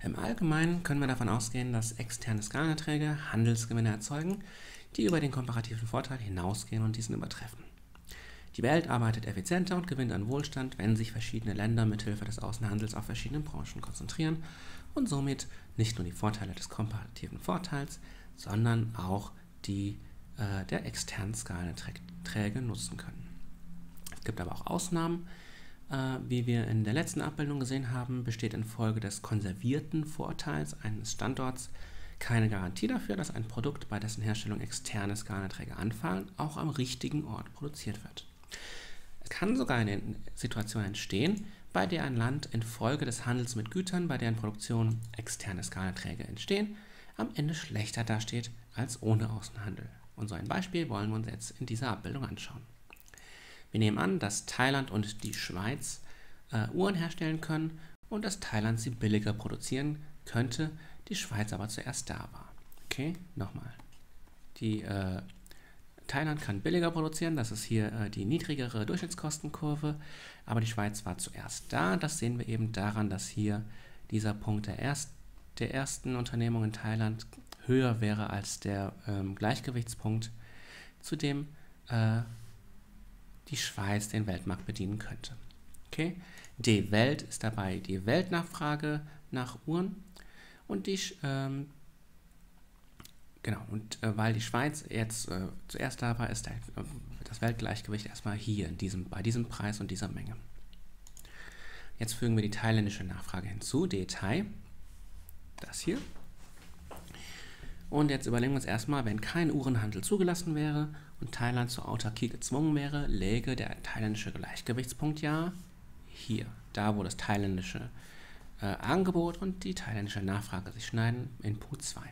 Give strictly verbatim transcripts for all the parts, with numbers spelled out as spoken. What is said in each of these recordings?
Im Allgemeinen können wir davon ausgehen, dass externe Skalenerträge Handelsgewinne erzeugen, die über den komparativen Vorteil hinausgehen und diesen übertreffen. Die Welt arbeitet effizienter und gewinnt an Wohlstand, wenn sich verschiedene Länder mithilfe des Außenhandels auf verschiedene Branchen konzentrieren und somit nicht nur die Vorteile des komparativen Vorteils, sondern auch die äh, der externen Skalenerträge nutzen können. Es gibt aber auch Ausnahmen. Äh, wie wir in der letzten Abbildung gesehen haben, besteht infolge des konservierten Vorteils eines Standorts keine Garantie dafür, dass ein Produkt, bei dessen Herstellung externe Skalenerträge anfallen, auch am richtigen Ort produziert wird. Es kann sogar eine Situation entstehen, bei der ein Land infolge des Handels mit Gütern, bei deren Produktion externe Skalenerträge entstehen, am Ende schlechter dasteht als ohne Außenhandel. Und so ein Beispiel wollen wir uns jetzt in dieser Abbildung anschauen. Wir nehmen an, dass Thailand und die Schweiz äh, Uhren herstellen können und dass Thailand sie billiger produzieren könnte, die Schweiz aber zuerst da war. Okay, nochmal. Die äh, Thailand kann billiger produzieren, das ist hier äh, die niedrigere Durchschnittskostenkurve, aber die Schweiz war zuerst da. Das sehen wir eben daran, dass hier dieser Punkt der, erst, der ersten Unternehmung in Thailand höher wäre als der ähm, Gleichgewichtspunkt, zu dem äh, die Schweiz den Weltmarkt bedienen könnte. Okay? Die Welt ist dabei die Weltnachfrage nach Uhren und die ähm, genau und äh, weil die Schweiz jetzt äh, zuerst da war, ist der, äh, das Weltgleichgewicht erstmal hier in diesem, bei diesem Preis und dieser Menge. Jetzt fügen wir die thailändische Nachfrage hinzu, Detail, das hier. Und jetzt überlegen wir uns erstmal, wenn kein Uhrenhandel zugelassen wäre und Thailand zur Autarkie gezwungen wäre, läge der thailändische Gleichgewichtspunkt ja hier, da wo das thailändische äh, Angebot und die thailändische Nachfrage sich schneiden, in Punkt zwei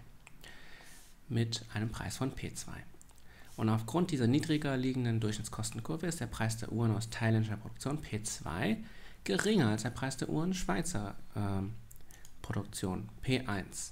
mit einem Preis von P zwei. Und aufgrund dieser niedriger liegenden Durchschnittskostenkurve ist der Preis der Uhren aus thailändischer Produktion P zwei geringer als der Preis der Uhren Schweizer äh, Produktion P eins.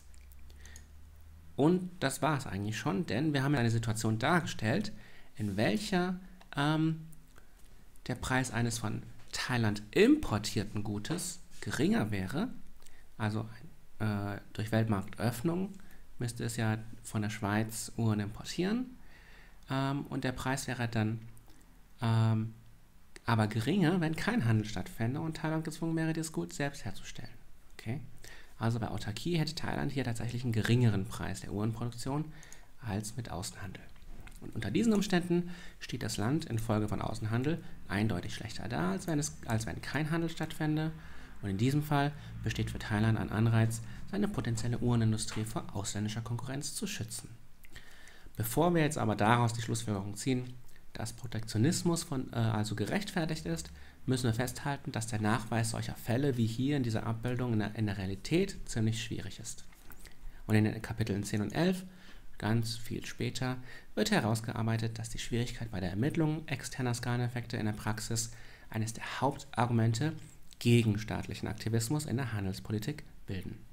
Und das war es eigentlich schon, denn wir haben eine Situation dargestellt, in welcher ähm, der Preis eines von Thailand importierten Gutes geringer wäre, also äh, durch Weltmarktöffnung müsste es ja von der Schweiz Uhren importieren ähm, und der Preis wäre dann ähm, aber geringer, wenn kein Handel stattfände und Thailand gezwungen wäre, das Gut selbst herzustellen. Okay? Also bei Autarkie hätte Thailand hier tatsächlich einen geringeren Preis der Uhrenproduktion als mit Außenhandel. Und unter diesen Umständen steht das Land infolge von Außenhandel eindeutig schlechter da, als wenn, es, als wenn kein Handel stattfände. Und in diesem Fall besteht für Thailand ein Anreiz, seine potenzielle Uhrenindustrie vor ausländischer Konkurrenz zu schützen. Bevor wir jetzt aber daraus die Schlussfolgerung ziehen, dass Protektionismus von, äh, also gerechtfertigt ist, müssen wir festhalten, dass der Nachweis solcher Fälle wie hier in dieser Abbildung in der, in der Realität ziemlich schwierig ist. Und in den Kapiteln zehn und elf, ganz viel später, wird herausgearbeitet, dass die Schwierigkeit bei der Ermittlung externer Skaleneffekte in der Praxis eines der Hauptargumente gegen staatlichen Aktivismus in der Handelspolitik bilden.